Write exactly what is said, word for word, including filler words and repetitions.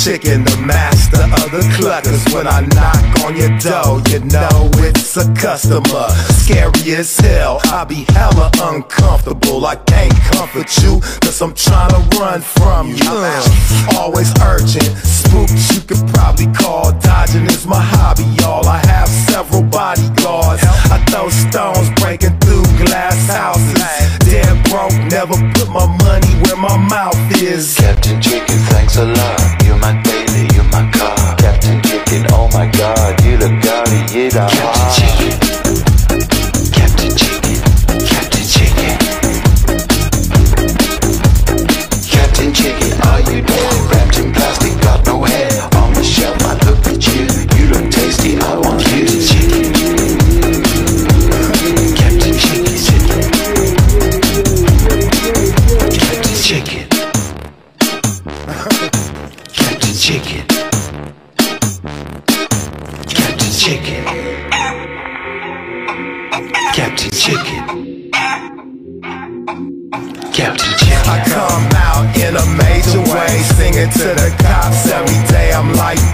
Chicken, the master of the cluckers. When I knock on your door, you know it's a customer. Scary as hell, I be hella uncomfortable. I can't comfort you, cause I'm trying to run from you. uh, Always urgent, spooked you could probably call. Dodging is my hobby, y'all. I have several bodyguards. I throw stones breaking through glass houses. Dead broke, never put my money where my mouth is. Captain Chicken, thanks a lot. You're my daily, you're my car. Captain Chicken, oh my god, you look gaudy, you the Captain Chicken, Captain Chicken, Captain Chicken, Captain Chicken, are you dead? Wrapped in plastic, got no head. On the shelf, I look at you. You look tasty, I want you. Chicken, Captain Chicken, Captain Chicken, Captain Chicken, Captain Chicken, Captain Chicken, Captain Chicken. I come out in a major way, singing to the cops every day. I'm like